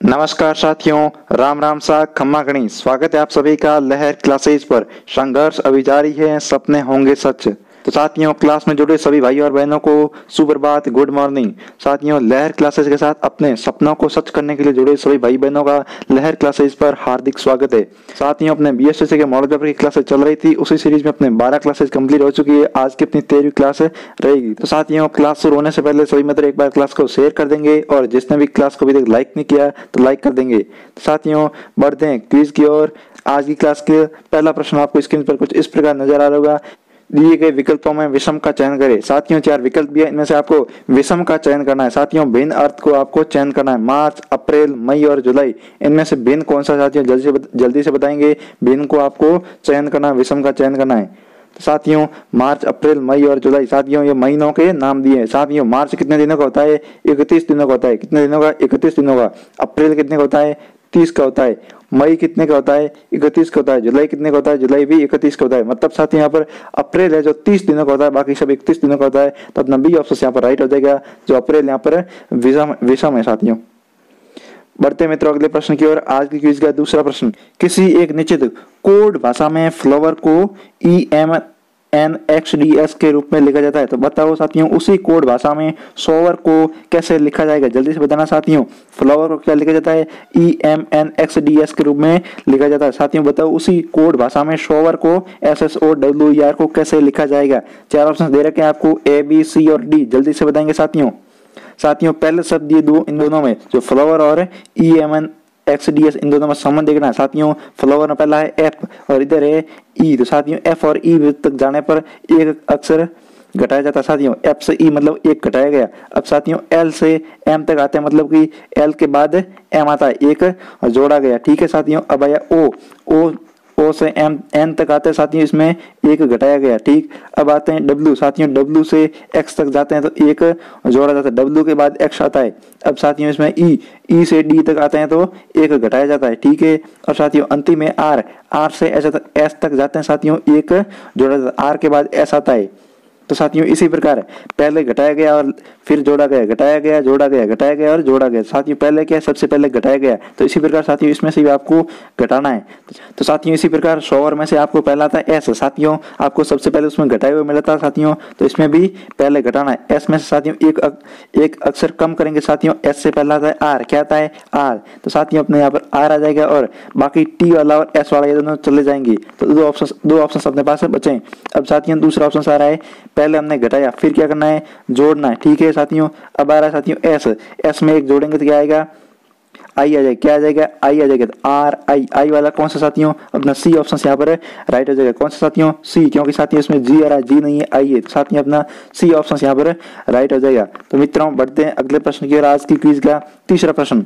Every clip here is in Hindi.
नमस्कार साथियों, राम राम सा खम्मा गणी। स्वागत है आप सभी का लहर क्लासेज पर। संघर्ष अभी जारी है, सपने होंगे सच। तो साथियों, क्लास में जुड़े सभी भाई और बहनों को सुप्रभात, गुड मॉर्निंग। साथियों, लहर क्लासेज के साथ अपने सपनों को सच करने के लिए जुड़े सभी भाई बहनों का लहर क्लासेज पर हार्दिक स्वागत है। साथियों, अपने बीएससी के मॉडल पेपर की क्लासेज चल रही थी, उसी सीरीज में अपने 12 क्लासेज कंप्लीट हो चुकी है। आज की अपनी 13वीं क्लास रहेगी। तो साथियों, क्लास शुरू होने से पहले सभी मित्र एक बार क्लास को शेयर कर देंगे और जिसने भी क्लास को अभी तक लाइक नहीं किया तो लाइक कर देंगे। तो साथियों, बढ़ते हैं क्विज की ओर। आज की क्लास के पहला प्रश्न आपको स्क्रीन पर कुछ इस प्रकार नजर आ रहा होगा। दिए गए विकल्पों में विषम का चयन करें। साथियों, 4 विकल्प दिए, इनमें से आपको विषम का चयन करना है। साथियों, भिन्न अर्थ को आपको चयन करना है। मार्च, अप्रैल, मई और जुलाई, इनमें से भिन्न कौन सा? साथियों, जल्दी से बताएंगे। भिन्न को आपको चयन करना है, विषम का चयन करना है। तो साथियों, मार्च, अप्रैल, मई और जुलाई, साथियों ये महीनों के नाम दिए हैं। साथियों, मार्च कितने दिनों का होता है? 31 दिनों का होता है। कितने दिनों का? 31 दिनों का। अप्रैल कितने का होता है? 30 का होता है। मई कितने का होता है? 31 का होता है। जुलाई कितने का होता है? जुलाई भी 31 का होता है। मतलब साथियों, यहाँ पर अप्रैल है जो 30 दिनों का होता है, बाकी सब 31 दिनों का होता है। तो अपना बी ऑप्शन यहाँ पर राइट हो जाएगा, जो अप्रैल यहाँ पर विषम है। साथियों, बढ़ते मित्रों अगले प्रश्न की ओर। आज की क्विज का दूसरा प्रश्न। किसी एक निश्चित कोड भाषा में फ्लावर को EMNXDS के रूप में लिखा जाता है। तो बताओ साथियों, उसी कोड भाषा में शॉवर को कैसे लिखा जाएगा? जल्दी से बताना साथियों। फ्लावर को क्या लिखा जाता है? EMNXDS के रूप में लिखा जाता है। साथियों बताओ, उसी कोड भाषा में शॉवर को SSOWER को कैसे लिखा जाएगा? 4 ऑप्शन दे रखे हैं आपको, A, B, C और D। जल्दी से बताएंगे साथियों। साथियों, पहले शब्द ये इन दोनों में जो फ्लावर और EMNXDS, इन दोनों में संबंध देखना है। साथियों, फ्लावर में पहला है F और इधर है E। तो साथियों, F और E तक जाने पर एक अक्षर घटाया जाता है। साथियों, F से E मतलब एक घटाया गया। अब साथियों, L से M तक आते हैं, मतलब कि L के बाद M आता है, एक जोड़ा गया। ठीक है साथियों। अब आया O से N तक आते हैं। साथियों, इसमें एक घटाया गया। ठीक। अब आते हैं W। साथियों, W से X तक जाते हैं तो एक जोड़ा जाता है। W के बाद X आता है। अब साथियों, इसमें E से D तक आते हैं तो एक घटाया जाता है। ठीक है। और साथियों, अंतिम में R से S तक जाते हैं। साथियों, एक जोड़ा जाता है। R के बाद S आता है। तो साथियों, इसी प्रकार पहले घटाया गया और फिर जोड़ा गया, घटाया गया, जोड़ा गया, घटाया गया और जोड़ा गया। साथियों, पहले क्या है? सबसे पहले घटाया गया। तो इसी प्रकार साथियों, इसमें से भी आपको घटाना है। तो साथियों, इसी प्रकार शॉवर में से आपको पहला आता है S। साथियों, आपको सबसे पहले उसमें घटाए हुए मिला था। साथियों, तो इसमें भी पहले घटाना है। S में से साथियों एक अक्षर कम करेंगे। साथियों, S से पहला आता है R। क्या आता है? R। तो साथियों, अपने यहाँ पर R आ जाएगा और बाकी T वाला और S वाला ये दोनों चले जाएंगे। तो दो ऑप्शन अपने पास बचे। अब साथियों, दूसरा ऑप्शन आ रहा है, पहले हमने घटाया, फिर क्या करना है? जोड़ना है। ठीक है साथियों। अब आ रहा है साथियों S में एक जोड़ेंगे तो क्या आएगा? आई आ जाएगा। क्या आ जाएगा? आई आ जाएगा। तो आई वाला कौन सा साथियों? अपना C ऑप्शन यहाँ पर राइट हो जाएगा। कौन सा साथियों? C, क्योंकि साथियों इसमें G आ रहा है, G नहीं है, आई है। तो साथियों, अपना C ऑप्शन यहाँ पर राइट हो जाएगा। तो मित्रों, बढ़ते हैं अगले प्रश्न की ओर। आज की क्विज का तीसरा प्रश्न।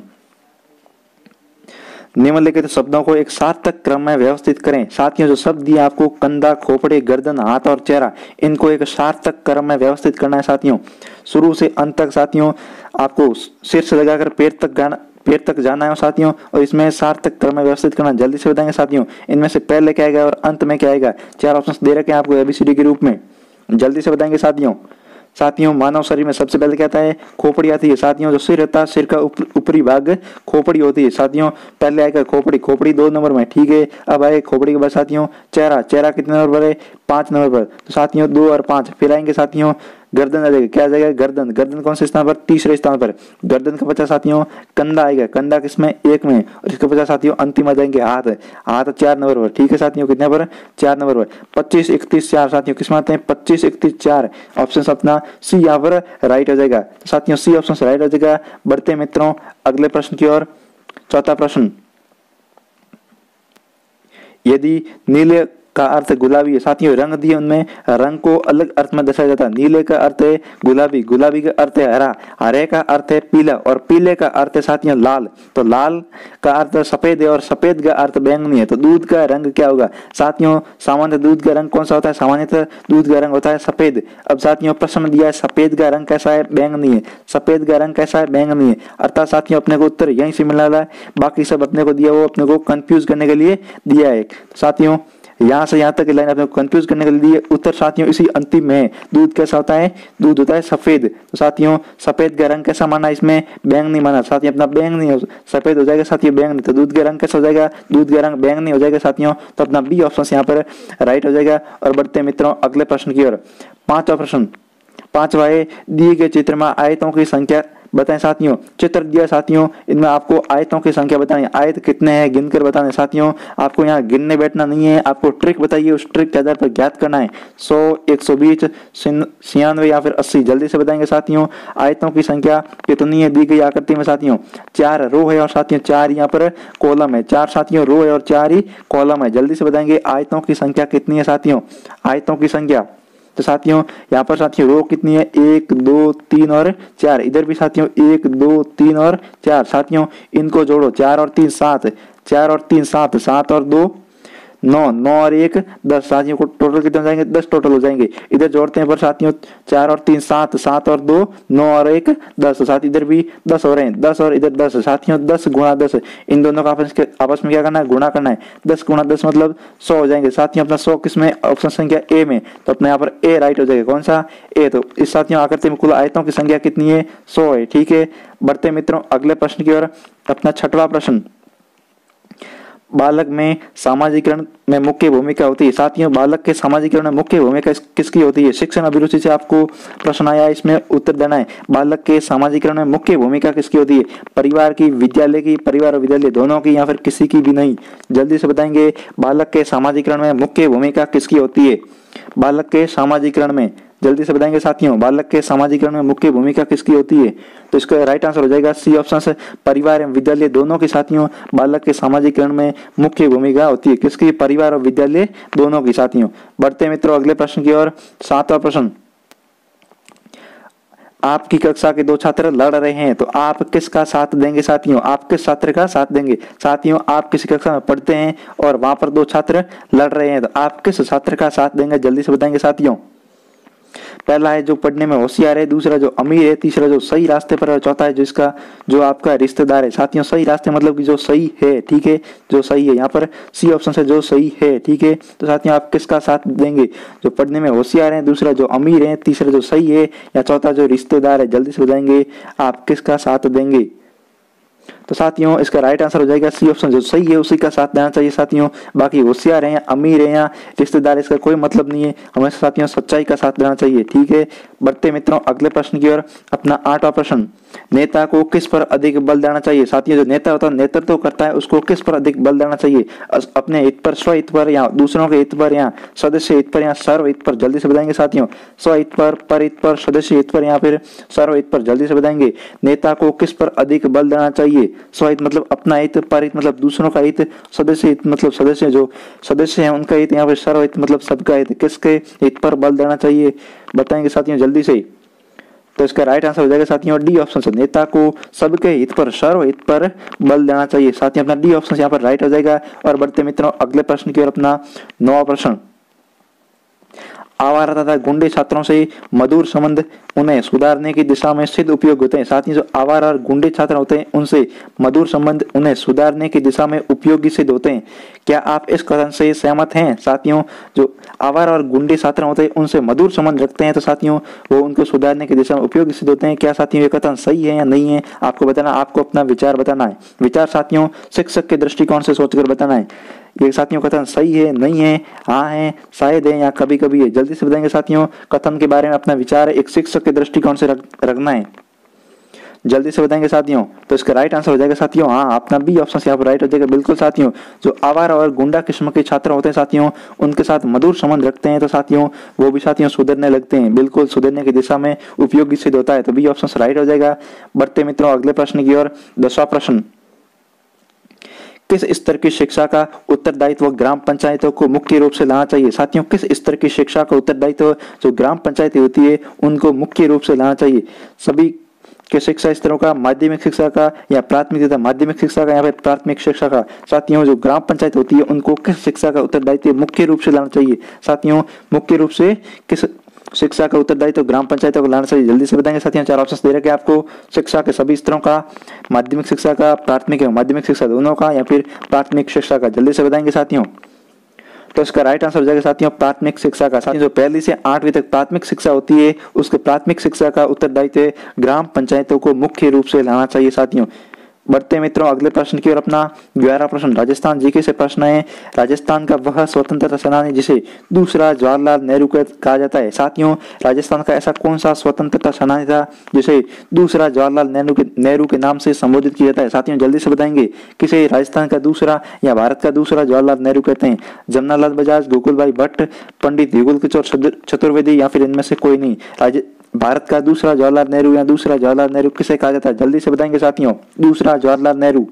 निम्नलिखित शब्दों को एक सार्थक क्रम में व्यवस्थित करें। साथियों, जो शब्द दिए आपको, कंधा, खोपड़ी, गर्दन, हाथ और चेहरा, इनको एक सार्थक क्रम में व्यवस्थित करना है। साथियों, शुरू से अंत तक साथियों आपको सिर से लगाकर पैर तक जाना है साथियों, और इसमें सार्थक क्रम में व्यवस्थित करना। जल्दी से बताएंगे साथियों, इनमें से पहले क्या आएगा और अंत में क्या आएगा? 4 ऑप्शन दे रखे हैं आपको ABCD के रूप में। जल्दी से बताएंगे साथियों, मानव शरीर में सबसे पहले क्या आता है? खोपड़ी आती है। साथियों, जो सिर रहता है, सिर का ऊपरी भाग खोपड़ी होती है। साथियों, पहले आएगा खोपड़ी 2 नंबर में। ठीक है। अब आए खोपड़ी के बाद साथियों चेहरा कितने नंबर पर है? 5 नंबर पर। तो साथियों, 2 और 5। फिर आएंगे साथियों गर्दन आ जाएगा। क्या आ जाएगा? गर्दन कौन से स्थान पर? तीसरे स्थान पर। गर्दन का बचा साथियों कंधा आएगा। कंधा किसमें? 1 में। और इसके बचा साथियों अंतिम आ जाएंगे हाथ 4 नंबर पर। ठीक है साथियों, कितने पर? 4 नंबर पर। 25, 31, 4 साथियों किसमें आते हैं? 25, 31, 4 ऑप्शन अपना C यहाँ पर राइट हो जाएगा। तो साथियों, C ऑप्शन राइट हो जाएगा। बढ़ते मित्रों अगले प्रश्न की ओर। चौथा प्रश्न। यदि नीले का अर्थ गुलाबी है। साथियों, रंग दिए, उनमें रंग को अलग अर्थ में दर्शाया जाता है। नीले का अर्थ है गुलाबी का अर्थ है हरा, हरे का अर्थ है पीला और पीले का अर्थ है साथियों लाल। तो लाल का अर्थ सफेद है और सफेद का अर्थ बैंगनी है। तो दूध का रंग क्या होगा? साथियों, सामान्य दूध का रंग कौन सा होता है? सामान्यतः दूध का रंग होता है सफेद। अब साथियों, प्रश्न दिया है सफेद का रंग कैसा है? बैंगनी है। सफेद का रंग कैसा है? बैंगनी है। अर्थात साथियों, अपने को उत्तर यहीं से मिलने वाला है। बाकी सब अपने को दिया वो अपने को कंफ्यूज करने के लिए दिया है। साथियों, यहाँ से यहाँ तक की लाइन आपने कंफ्यूज करने के लिए उत्तर साथियों इसी अंतिम में है। दूध कैसा होता है, दूध होता है सफेद। तो साथियों सफेद का रंग कैसा माना, इसमें बैंगनी माना। साथियों अपना बैंगनी हो, सफेद हो जाएगा साथियों बैंगनी, तो दूध का रंग कैसा हो जाएगा, दूध का रंग बैंगनी हो जाएगा साथियों। तो अपना बी ऑप्शन यहाँ पर राइट हो जाएगा। और बढ़ते हैं मित्रों अगले प्रश्न की ओर। पांचवा प्रश्न, पांचवा है दिए गए चित्र में आयतों की संख्या बताएं साथियों। चित्र दिया साथियों, इनमें आपको आयतों की संख्या बतानी, आयत कितने हैं गिनकर बताने साथियों। आपको यहाँ गिनने बैठना नहीं है, आपको ट्रिक बताइए, उस ट्रिक के आधार पर ज्ञात करना है। 100, 120, 96 या फिर 80, जल्दी से बताएंगे साथियों। आयतों की संख्या कितनी है दी गई आकृति में साथियों, 4 रो है और साथियों 4 यहाँ पर कॉलम है। 4 साथियों रो है और 4 ही कॉलम है। जल्दी से बताएंगे आयतों की संख्या कितनी है साथियों, आयतों की संख्या। तो साथियों यहाँ पर साथियों रो कितनी है, 1, 2, 3 और 4। इधर भी साथियों 1, 2, 3 और 4। साथियों इनको जोड़ो, 4 और 3 7, 4 और 3 7, 7 और 2 9, 9 और 1 10। साथियों को टोटल कितने हो जाएंगे, 10 टोटल हो जाएंगे। इधर जोड़ते हैं पर साथियों 4 और 3 7, 7 और 2 9 और 1 10। साथ इधर भी 10 हो रहे हैं, 10 और इधर 10। साथियों 10 गुणा 10, इन दोनों का आपस में क्या करना है, गुणा करना है। 10 गुणा 10 मतलब 100 हो जाएंगे। साथियों अपना 100 किसमें, ऑप्शन संख्या ए में, तो अपने यहाँ पर ए राइट हो जाएगा। कौन सा, ए। तो इस साथियों आकृति में कुल आयतों की संख्या कितनी है, 100 है। ठीक है, बढ़ते मित्रों अगले प्रश्न की ओर। अपना छठवां प्रश्न, बालक में सामाजिकरण में मुख्य भूमिका होती है। साथियों बालक के सामाजिकरण में मुख्य भूमिका किसकी होती है, शिक्षण अभिरुचि से आपको प्रश्न आया, इसमें उत्तर देना है। बालक के सामाजिकरण में मुख्य भूमिका किसकी होती है, परिवार की, विद्यालय की, परिवार और विद्यालय दोनों की, या फिर किसी की भी नहीं। जल्दी से बताएंगे बालक के सामाजिकरण में मुख्य भूमिका किसकी होती है, बालक के सामाजिकरण में। जल्दी से बताएंगे साथियों बालक के सामाजिकरण में मुख्य भूमिका किसकी होती है। तो इसका राइट आंसर हो जाएगा सी ऑप्शन से, परिवार एवं विद्यालय दोनों की साथियों बालक के सामाजिकरण में मुख्य भूमिका होती है। किसकी, परिवार और विद्यालय दोनों की साथियों। बढ़ते मित्रों अगले प्रश्न की ओर। सातवां प्रश्न, आपकी कक्षा के 2 छात्र लड़ रहे हैं, तो आप किसका साथ देंगे साथियों, आप किस छात्र का साथ देंगे। साथियों आप किसी कक्षा में पढ़ते हैं और वहां पर 2 छात्र लड़ रहे हैं, तो आप किस छात्र का साथ देंगे, जल्दी से बताएंगे साथियों। पहला है जो पढ़ने में होशियार है, दूसरा जो अमीर है, तीसरा जो सही रास्ते पर है, चौथा है जिसका जो आपका रिश्तेदार है। साथियों सही रास्ते मतलब कि जो सही है, ठीक है, जो सही है, यहाँ पर सी ऑप्शन से जो सही है। ठीक है, तो साथियों आप किसका साथ देंगे, जो पढ़ने में होशियार है, दूसरा जो अमीर है, तीसरा जो सही है, या चौथा जो रिश्तेदार है। जल्दी से बताएंगे आप किसका साथ देंगे। तो साथियों इसका राइट आंसर हो जाएगा सी ऑप्शन, जो सही है उसी का साथ देना चाहिए साथियों। बाकी होशियार है या अमीर है या रिश्तेदार, इसका कोई मतलब नहीं है, हमेशा साथियों सच्चाई का साथ देना चाहिए। ठीक है, बढ़ते मित्रों अगले प्रश्न की ओर। अपना 8वां प्रश्न, नेता को किस पर अधिक बल देना चाहिए। साथियों जो नेता होता है, नेतृत्व करता है, उसको किस पर अधिक बल देना चाहिए, अपने हित पर, स्वहित पर, या दूसरों के हित पर, या सदस्य हित पर, या सर्वहित पर। जल्दी से बताएंगे साथियों, स्वहित पर, परहित पर, सदस्य हित पर, या फिर सर्वहित पर। जल्दी से बताएंगे नेता को किस पर अधिक बल देना चाहिए। स्वहित मतलब अपना हित, परहित मतलब दूसरों का हित, सदस्य हित मतलब सदस्य जो सदस्य हैं उनका हित, या फिर सर्वहित मतलब सबका हित। किसके हित पर बल देना चाहिए बताएंगे साथियों जल्दी से। तो इसका राइट आंसर हो जाएगा साथियों डी ऑप्शन से, नेता को सबके हित पर, सर्वहित पर बल देना चाहिए। साथियों अपना डी ऑप्शन यहाँ पर राइट हो जाएगा। और बढ़ते मित्रों अगले प्रश्न की ओर। अपना 9वां प्रश्न, आवारा तथा गुंडे छात्रों से मधुर संबंध उन्हें सुधारने की दिशा में सिद्ध उपयोग होते हैं। साथ ही जो आवारा और गुंडे छात्र होते हैं उनसे मधुर संबंध उन्हें सुधारने की दिशा में उपयोगी सिद्ध होते हैं। क्या आप इस कथन से सहमत हैं साथियों। जो आवारा और गुंडे छात्र होते हैं उनसे मधुर संबंध रखते हैं, तो साथियों वो उनको सुधारने की दिशा में उपयोगी सिद्ध होते हैं। क्या साथियों ये कथन सही है या नहीं है, आपको बताना, आपको अपना विचार बताना है। विचार साथियों शिक्षक के दृष्टिकोण से सोचकर बताना है। ये साथियों कथन सही है, नहीं है, हाँ है, शायद है, या कभी कभी है। जल्दी से बताएंगे साथियों कथन के बारे में अपना विचार एक शिक्षक के दृष्टिकोण से रखना है। जल्दी से बताएंगे साथियों। तो इसका राइट आंसर हो जाएगा साथियों हाँ, अपना बी ऑप्शन यहाँ पर राइट हो जाएगा। बिल्कुल साथियों, जो आवारा और गुंडा किस्म के छात्र होते हैं साथियों उनके साथ मधुर संबंध रखते हैं, तो साथियों वो भी साथियों सुधरने लगते हैं, बिल्कुल सुधरने की दिशा में उपयोगी सिद्ध होता है। तो बी ऑप्शन राइट हो जाएगा। बढ़ते मित्रों अगले प्रश्न की ओर। 10वां प्रश्न, किस स्तर की शिक्षा का उत्तरदायित्व ग्राम पंचायतों को मुख्य रूप से लाना चाहिए। साथियों किस स्तर की शिक्षा का उत्तरदायित्व जो ग्राम पंचायतें होती है उनको मुख्य रूप से लाना चाहिए। सभी के शिक्षा स्तरों का, माध्यमिक शिक्षा का या प्राथमिक तथा माध्यमिक शिक्षा का या फिर प्राथमिक शिक्षा का। साथियों जो ग्राम पंचायत होती है उनको किस शिक्षा का उत्तरदायित्व मुख्य रूप से लाना चाहिए। साथियों मुख्य रूप से किस शिक्षा का उत्तरदायित्व ग्राम पंचायतों को लाना चाहिए। जल्दी से बताएंगे साथियों, 4 ऑप्शन दे रखे आपको, शिक्षा के सभी स्तरों का, माध्यमिक शिक्षा का, प्राथमिक एवं माध्यमिक शिक्षा दोनों का, या फिर प्राथमिक शिक्षा का। जल्दी से बताएंगे साथियों। तो इसका राइट आंसर हो जाएगा साथियों प्राथमिक शिक्षा का। साथियों जो 1 से 8वीं तक प्राथमिक शिक्षा होती है, उसके प्राथमिक शिक्षा का उत्तरदायित्व ग्राम पंचायतों को मुख्य रूप से लाना चाहिए। साथियों बढ़ते मित्रों अगले प्रश्न की ओर अपना 11वां प्रश्न राजस्थान जीके से प्रश्न है। राजस्थान का वह स्वतंत्रता सेनानी जिसे दूसरा जवाहरलाल नेहरू कहा जाता है। साथियों राजस्थान का ऐसा कौन सा स्वतंत्रता सेनानी था जिसे दूसरा जवाहरलाल नेहरू के नाम से संबोधित किया जाता है। साथियों जल्दी से बताएंगे किसे राजस्थान का दूसरा या भारत का दूसरा जवाहरलाल नेहरू कहते हैं। जमनालाल बजाज, गोकुल भाई भट्ट, पंडित युगल किशोर चतुर्वेदी या फिर इनमें से कोई नहीं। भारत का दूसरा जवाहरलाल नेहरू या दूसरा जवाहरलाल नेहरू किसे कहा जाता है, जल्दी से बताएंगे साथियों। दूसरा जवाहरलाल नेहरू।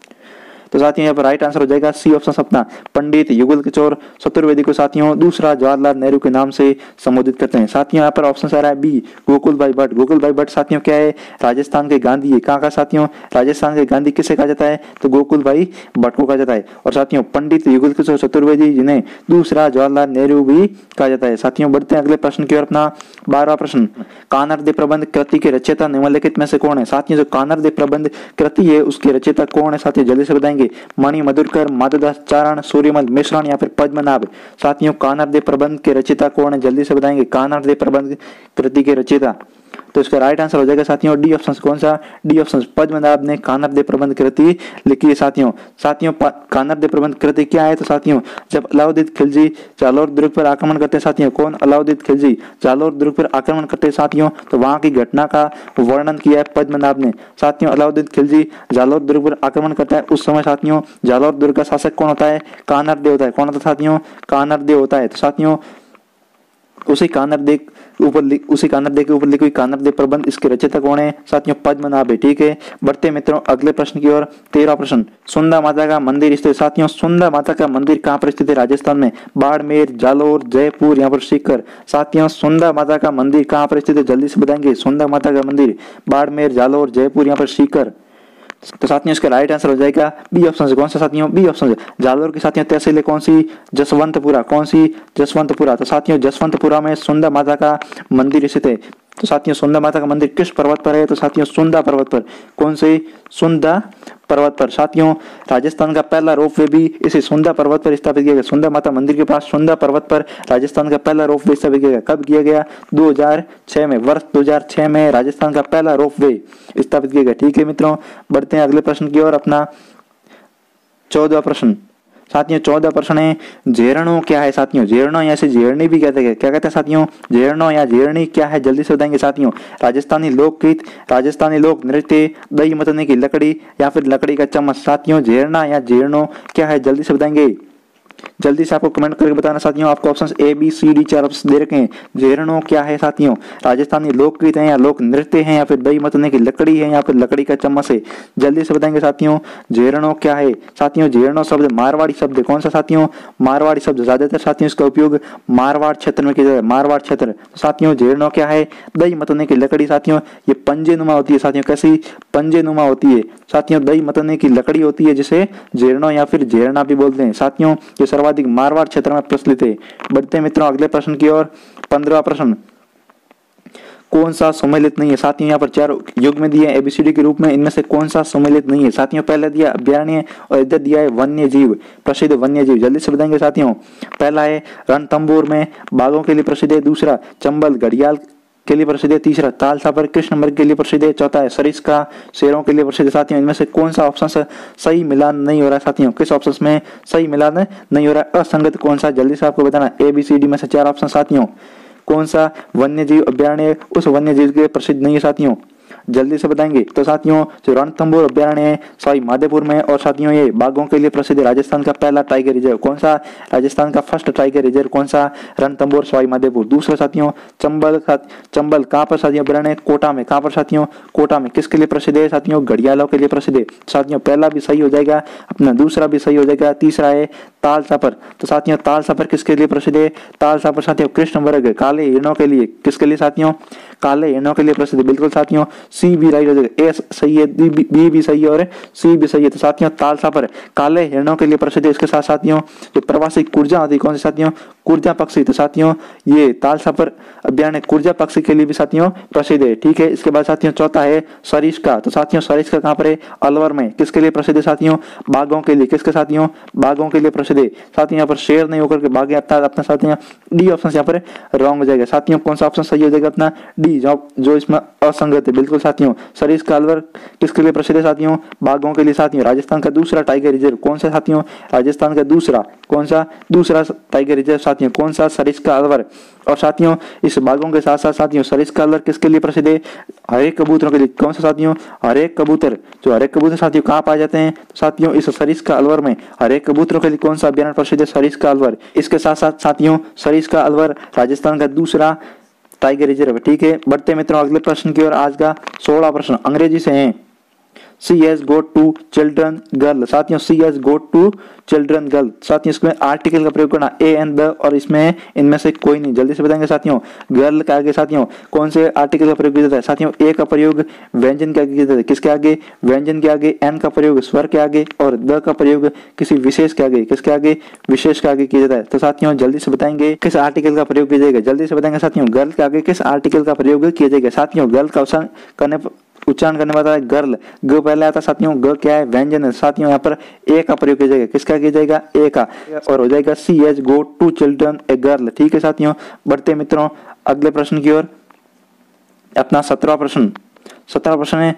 तो साथियों यहाँ पर राइट आंसर हो जाएगा सी ऑप्शन अपना पंडित युगल किशोर चतुर्वेदी को साथियों दूसरा जवाहरलाल नेहरू के नाम से संबोधित करते हैं। साथियों यहाँ पर ऑप्शन आ रहा है बी गोकुल भाई भट्ट। गोकुल भाई भट्ट साथियों क्या है, राजस्थान के गांधी है। कहाँ का साथियों, राजस्थान के गांधी किसे कहा जाता है, तो गोकुल भाई भट्ट को कहा जाता है। और साथियों पंडित युगल किशोर चतुर्वेदी जिन्हें दूसरा जवाहरलाल नेहरू भी कहा जाता है। साथियों बढ़ते हैं अगले प्रश्न की ओर अपना 12वां प्रश्न कानरदे प्रबंध कृति के रचयिता निम्नलिखित में से कौन है। साथियों जो कानरदे प्रबंध कृति है उसके रचयिता कौन है, साथियों जल्दी से बताएंगे। मणि मधुरकर, माधवदास चारण, सूर्यमल मिश्रण या फिर पद्मनाभ। साथियों कानरदे प्रबंध के रचयिता कौन है, जल्दी से बताएंगे। कानरदे प्रबंध कृति के रचयिता, तो इसका राइट आंसर हो जाएगा साथियों डी ऑप्शन। कौन सा, डी ऑप्शन पद्मनाभ ने कानरदे प्रबंध कृति लिखी है। साथियों कानरदे प्रबंध कृति क्या है, तो साथियों जब अलाउद्दीन खिलजी जालोर दुर्ग पर आक्रमण करते हैं। साथियों कौन, अलाउद्दीन खिलजी जालोर दुर्ग पर आक्रमण करते हैं साथियों, तो वहां की घटना का वर्णन किया है पद्मनाभ ने। साथियों अलाउद्दीन खिलजी जालोर दुर्ग पर आक्रमण करता है उस समय साथियों जालोर दुर्ग का शासक कौन होता है, कानरदे होता है। कौन होता है साथियों, कानरदे होता है। तो साथियों उसी कानरदे के ऊपर लिखी हुई कानरदे प्रबंध इसके रचयिता कौन है, साथियों पद्मनाभ है। ठीक है बढ़ते मित्रों अगले प्रश्न की ओर 13वां प्रश्न सुंदा माता का मंदिर स्थित। साथियों सुंदा माता का मंदिर कहाँ पर स्थित है, राजस्थान में। बाड़मेर, जालोर, जयपुर यहाँ पर सीकर। साथियों सुंदा माता का मंदिर कहाँ पर स्थित है, जल्दी से बताएंगे। सुंदा माता का मंदिर बाड़मेर, जालोर, जयपुर यहाँ पर सीकर। तो साथियों इसका राइट आंसर हो जाएगा बी ऑप्शन से। कौन सा साथियों, बी ऑप्शन से। जालोर की साथियों तहसील है कौन सी, जसवंतपुरा। कौन सी, जसवंतपुरा। तो साथियों जसवंतपुरा में सुंदा माता का मंदिर स्थित है। तो साथियों सुंदा माता का मंदिर किस पर्वत पर है, तो साथियों सुंदा पर्वत पर। कौन से, सुंदा पर्वत पर। साथियों राजस्थान का पहला रोपवे भी इसी सुंदा पर्वत पर स्थापित किया गया। सुंदा माता मंदिर के पास सुंदा पर्वत पर राजस्थान का पहला रोपवे स्थापित किया गया। कब किया गया, 2006 में। वर्ष 2006 में राजस्थान का पहला रोपवे स्थापित किया गया। ठीक है मित्रों बढ़ते हैं अगले प्रश्न की ओर अपना 14वां प्रश्न। साथियों 14 प्रश्न है झेरणो क्या है। साथियों झेरणो या से झेरनी भी कहते हैं, क्या कहते हैं साथियों, झेरणो या झेरनी क्या है, जल्दी से बताएंगे साथियों। राजस्थानी लोकगीत, राजस्थानी लोक नृत्य, दही मतने की लकड़ी या फिर लकड़ी का चम्मच। साथियों झेरना या झेरणो क्या है, जल्दी से बताएंगे। जल्दी से आपको कमेंट करके बताना साथियों। आपको option A B C D 4 option दे रखे हैं। झेरणो क्या है साथियों, राजस्थानी लोकगीत है या लोक नृत्य है या फिर दही मतने की लकड़ी है या फिर लकड़ी का चम्मच है, जल्दी से बताएंगे साथियों। झेरणो क्या है साथियों, झेरणो शब्द मारवाड़ी शब्द है। कौन सा साथियों, मारवाड़ी शब्द। ज्यादातर साथियों इसका उपयोग मारवाड़ क्षेत्र में किया जाता है, मारवाड़ क्षेत्र। साथियों झेरणो क्या है, दही मतने की लकड़ी। साथियों ये पंजे नुमा होती है। साथियों कैसी, पंजे नुमा होती है। साथियों दही मतने की लकड़ी होती है जिसे झेरणो या फिर झेरना भी बोलते हैं। साथियों ये सर्वाधिक मारवाड़ क्षेत्र में प्रचलित है। बढ़ते हैं मित्रों अगले प्रश्न की ओर 15वां प्रश्न कौन सा सम्मिलित नहीं है। साथियों यहाँ पर 4 युग में दिए एबीसीडी के रूप में, इनमें से कौन सा सम्मिलित नहीं है। साथियों पहले दिया अभ्यारण्य और इधर दिया है वन्य जीव, प्रसिद्ध वन्य जीव। जल्दी से बताएंगे साथियों। पहला है रणथंभौर में बाघों के लिए प्रसिद्ध है। दूसरा चंबल घड़ियाल के लिए प्रसिद्ध है। तीसरा ताल सापर कृष्ण मृग के लिए प्रसिद्ध है। चौथा है सरिस्का शेरों के लिए प्रसिद्ध है। साथियों इनमें से कौन सा ऑप्शन सही मिलान नहीं हो रहा है। साथियों किस ऑप्शन में सही मिलान नहीं हो रहा है, असंगत कौन सा, जल्दी से आपको बताना। एबीसीडी में से 4 ऑप्शन साथियों कौन सा वन्य जीव अभ्यारण्य उस वन्य जीव के लिए प्रसिद्ध नहीं है साथियों, जल्दी से बताएंगे। तो साथियों जो रणथंभौर अभ्यारण्य है सवाई माधोपुर में, और साथियों ये बाघों के लिए प्रसिद्ध है। राजस्थान का पहला टाइगर रिजर्व कौन सा, राजस्थान का फर्स्ट टाइगर रिजर्व कौन सा, रणथंभौर सवाई माधोपुर। दूसरा साथियों चंबल कहाँ पर साथियों अभ्यारण्य, कोटा में। कहाँ पर साथियों, कोटा में। किसके लिए प्रसिद्ध है साथियों, घड़ियालों के लिए प्रसिद्ध है। साथियों पहला भी सही हो जाएगा, अपना दूसरा भी सही हो जाएगा। तीसरा है ताल सापर। तो साथियों ताल सापर किसके लिए प्रसिद्ध है, ताल सापर साथियों कृष्ण मृग काले हिरणों के लिए। किसके लिए साथियों, काले हिरणों के लिए प्रसिद्ध है। बिल्कुल साथियों सी भी राइट हो जाएगा, ए सही है, बी भी सही है और सी भी सही है। तो साथियों ताल सापर काले हिरणों के लिए प्रसिद्ध है। इसके साथ साथियों जो प्रवासी कुर्जा होती है कौन सी साथियों, कुर्जा पक्षी। तो साथियों ये ताल सापर अभ्यारण्य कुर्जा पक्षी के लिए भी साथियों प्रसिद्ध है। ठीक है इसके बाद साथियों चौथा है सरिस्का। तो साथियों सरिस्का कहाँ पर है, अलवर में। किसके लिए प्रसिद्ध है साथियों, बाघों के लिए। किसके साथियों, बाघों के लिए प्रसिद्ध प्रसिद्ध, साथियों यहाँ पर शेर नहीं होकर के भागे अर्थात अपना साथियों डी ऑप्शन यहाँ पर रॉन्ग हो जाएगा। साथियों कौन सा ऑप्शन सही हो जाएगा अपना डी, जो इसमें असंगत है। बिल्कुल साथियों, सरिस्का अलवर किसके लिए प्रसिद्ध है साथियों? बाघों के लिए। साथियों राजस्थान का दूसरा टाइगर रिजर्व कौन सा साथियों? राजस्थान का दूसरा कौन सा? दूसरा टाइगर रिजर्व साथियों कौन सा? सरिस्का अलवर। और साथियों इस बाघों के साथ साथ साथियों सरिस्का अलवर किसके लिए प्रसिद्ध है? हरे कबूतरों के लिए। कौन सा साथियों? हरे कबूतर। जो हरे कबूतर साथियों कहाँ पाए जाते हैं? तो साथियों इस सरिस्का अलवर में हरे कबूतरों के लिए कौन सा अभ्यारण्य प्रसिद्ध है? सरिस्का अलवर। इसके साथ साथ साथियों सरिस्का अलवर राजस्थान का दूसरा टाइगर रिजर्व। ठीक है, बढ़ते मित्रों अगले प्रश्न की ओर। आज का 16वां प्रश्न अंग्रेजी से है। She has got two children girl। साथियों she has got two children girl। साथियों इसमें आर्टिकल का प्रयोग करना ए एंड द, और इसमें इनमें से कोई नहीं। जल्दी से बताएंगे साथियों। गर्ल के आगे साथियों कौन से आर्टिकल का प्रयोग किया जाता है? साथियों ए का प्रयोग व्यंजन के आगे किया जाता है। किसके आगे? व्यंजन के आगे। एन का प्रयोग स्वर के आगे, और द का प्रयोग किसी विशेष के आगे। किसके आगे? विशेष के आगे किया जाता है। तो साथियों जल्दी से बताएंगे किस आर्टिकल का प्रयोग किया जाएगा। जल्दी से बताएंगे साथियों गर्ल के आगे किस आर्टिकल का प्रयोग किया जाएगा। साथियों गर्ल का उच्चारण करने वाला है गर्ल। ग पहले आता साथियों, ग क्या है? व्यंजन है। साथियों यहाँ पर ए का प्रयोग किया जाएगा। किसका किया जाएगा? ए का, और हो जाएगा she has got two children a girl. ठीक है साथियों, बढ़ते मित्रों अगले प्रश्न की ओर। अपना 17वां प्रश्न। 17वां प्रश्न है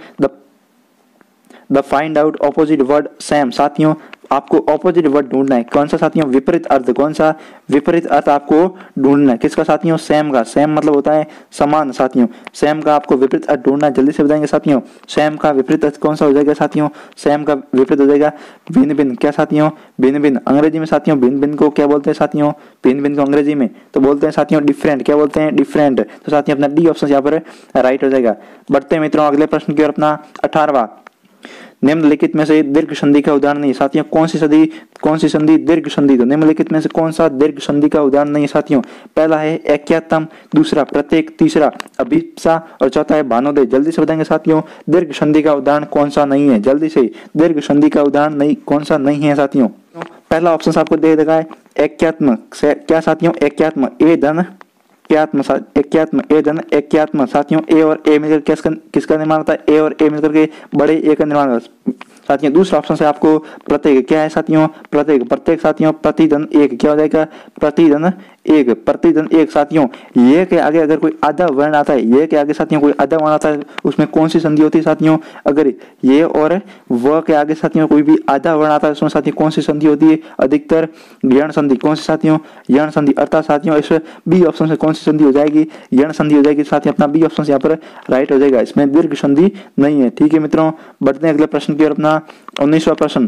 the find out opposite word same. साथियों आपको ऑपोजिट वर्ड ढूंढना है। कौन सा साथियों? विपरीत अर्थ। कौन सा? विपरीत अर्थ आपको ढूंढना है। किसका साथियों? सेम का। सेम मतलब होता है समान। साथियों सेम का आपको विपरीत अर्थ ढूंढना है। जल्दी से बताएंगे साथियों सेम का विपरीत अर्थ कौन सा हो जाएगा? साथियों सेम का विपरीत हो जाएगा भिन्न भिन्न। क्या साथियों? भिन्न भिन्न। अंग्रेजी में साथियों भिन्न भिन्न को क्या बोलते हैं साथियों? भिन्न भिन्न को अंग्रेजी में तो बोलते हैं साथियों डिफरेंट। क्या बोलते हैं? डिफरेंट। तो साथियों अपना डी ऑप्शन यहाँ पर राइट हो जाएगा। बढ़ते मित्रों अगले प्रश्न की ओर। अपना 18वां। निम्नलिखित में से दीर्घ संधि का उदाहरण नहीं। साथियों कौन सी संधि दीर्घ संधि? तो निम्नलिखित में से कौन सा दीर्घ संधि का उदाहरण नहीं साथियों? पहला है ऐक्यतम, दूसरा प्रत्येक, तीसरा अभिप्सा, और चौथा है भानोदय। जल्दी से बताएंगे साथियों दीर्घ संधि का उदाहरण कौन सा नहीं है। जल्दी से दीर्घ संधि का उदाहरण नहीं कौन सा नहीं है साथियों? पहला ऑप्शन आपको दे देगा है ऐक्यात्म। क्या साथियों? ऐक्यात्म। ए धन एक्यात्म ए धन एक्यात्म। साथियों ए और ए मिलकर किसका निर्माण होता है? ए और ए मिलकर के बड़े ए का निर्माण होता है। साथियों दूसरा ऑप्शन से आपको प्रत्येक। क्या है साथियों? प्रत्येक साथियों प्रतिधन एक। क्या हो जाएगा? प्रतिधन एक। प्रतिधन एक। साथियों ये के आगे अगर कोई आधा वर्ण आता है, ये के आगे साथियों कोई आधा वर्ण आता है, उसमें कौन सी संधि होती है साथियों? अगर ये और व के आगे साथियों कोई भी आधा वर्ण आता है, उसमें साथियों कौन सी संधि होती है? अधिकतर यण संधि। कौन सी साथियों? यण संधि। अर्थात साथियों इस बी ऑप्शन से कौन सी संधि हो जाएगी? यण संधि हो जाएगी। साथियों अपना बी ऑप्शन यहाँ पर राइट हो जाएगा। इसमें दीर्घ संधि नहीं है। ठीक है मित्रों, बढ़ते हैं अगले प्रश्न की ओर। अपना 19वां प्रश्न।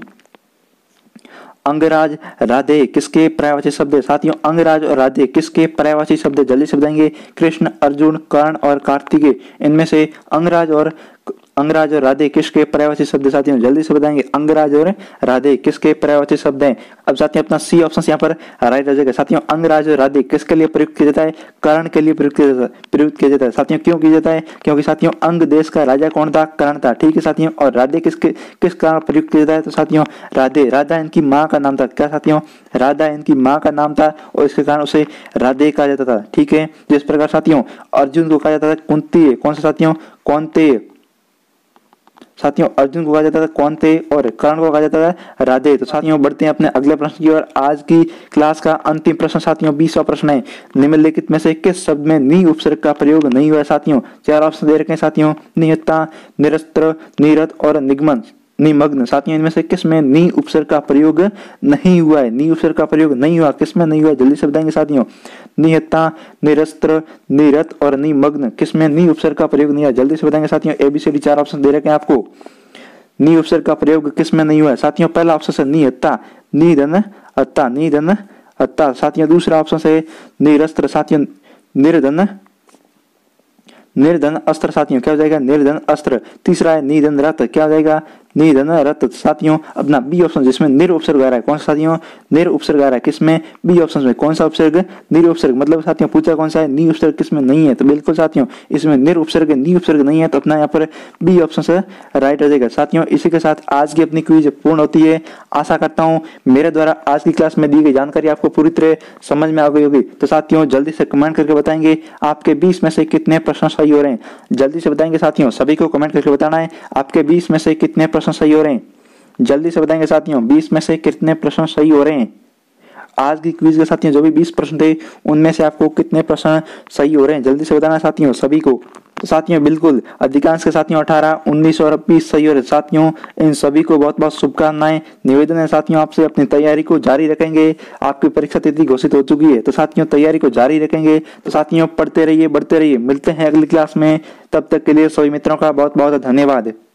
अंगराज राधे किसके पर्यायवाची शब्द है? साथियों अंगराज और राधे किसके पर्यायवाची शब्द है? जल्दी से बताएंगे। कृष्ण, अर्जुन, कर्ण और कार्तिकेय, इनमें से अंगराज और राधे किसके पर्यायवाची शब्द? साथियों जल्दी से बताएंगे अंगराज और राधे किसके पर्यायवाची शब्द हैं? अब साथियों अपना सी ऑप्शन यहाँ पर राइट हो जाएगा। साथियों अंगराज और राधे किसके लिए प्रयुक्त किया जाता है? कर्ण के लिए प्रयुक्त किया जाता है। साथियों क्यों किया जाता है? क्योंकि साथियों अंग देश का राजा कौन था? कर्ण था। ठीक है साथियों, और राधे किस कारण प्रयुक्त किया जाता है? तो साथियों राधा इनकी माँ का नाम था। क्या साथियों? राधा इनकी माँ का नाम था, और इसके कारण उसे राधे कहा जाता था। ठीक है, जिस प्रकार साथियों अर्जुन को कहा जाता था कुंती। कौन सा साथियों? कौनते। साथियों अर्जुन को कहा जाता था कौनते, और कर्ण को कहा जाता था राधे। तो साथियों बढ़ते हैं अपने अगले प्रश्न की ओर। आज की क्लास का अंतिम प्रश्न साथियों 20वां प्रश्न है। निम्नलिखित में से किस शब्द में नी उपसर्ग का प्रयोग नहीं हुआ? साथियों चार ऑप्शन दे रखे हैं साथियों, निहत्ता, निरस्त्र, निरत और निमग्न। साथियों इनमें से किस में नी उपसर्ग का प्रयोग नहीं हुआ है? नी उपसर्ग का प्रयोग नहीं हुआ, किस में नहीं हुआ? जल्दी से बताएंगे साथियों। निहत्ता, निरस्त्र, निरत और निमग्न, किस में नी उपसर्ग का प्रयोग नहीं हुआ? जल्दी से बताएंगे साथियों। एबीसीडी चार ऑप्शन दे रखे हैं आपको। नी उपसर्ग का प्रयोग किस में नहीं हुआ है? साथियों पहला ऑप्शन से निहत्ता, निधन हत्ता, निधन हत्ता। साथियों दूसरा ऑप्शन से निरस्त्र। साथियों निर्धन अस्त्र। साथियों क्या हो जाएगा? निर्धन अस्त्र। तीसरा है निधन रथ। क्या हो जाएगा? निधन रथ। साथियों अपना बी ऑप्शन जिसमें निर उपसर्ग आ रहा है, कौन सा साथियों? निर उपसर्ग आ रहा है। किसमें? बी ऑप्शन में। कौन सा उपसर्ग? निर उपसर्ग। मतलब साथियों पूछा कौन सा है? नी उपसर्ग किसमें नहीं है? तो बिल्कुल साथियों इसमें निर उपसर्ग नी उपसर्ग नहीं है, तो अपना यहाँ पर बी ऑप्शन से राइट हो जाएगा। साथियों इसी के साथ आज की अपनी क्विज पूर्ण होती है। आशा करता हूँ मेरे द्वारा आज की क्लास में दी गई जानकारी आपको पूरी तरह समझ में आ गई होगी। तो साथियों जल्दी से कमेंट करके बताएंगे आपके 20 में से कितने प्रश्न सही हो रहे हैं। जल्दी से बताएंगे साथियों, सभी को कमेंट करके बताना है आपके 20 में से कितने प्रश्न सही हो रहे हैं। जल्दी से बताएंगे साथियों 20 में से कितने प्रश्न सही हो रहे हैं। आज की क्विज के साथियों जो भी 20 प्रश्न थे उनमें से आपको कितने प्रश्न सही हो रहे हैं जल्दी से बताना साथियों सभी को। तो साथियों बिल्कुल अधिकांश के साथियों 18, 19 और 20 सही हो रहे साथियों। इन सभी को बहुत बहुत शुभकामनाएं। निवेदन है साथियों आपसे अपनी तैयारी को जारी रखेंगे। आपकी परीक्षा तिथि घोषित हो चुकी है तो साथियों तैयारी को जारी रखेंगे। तो साथियों पढ़ते रहिए, बढ़ते रहिए। मिलते हैं अगली क्लास में, तब तक के लिए सभी मित्रों का बहुत बहुत धन्यवाद।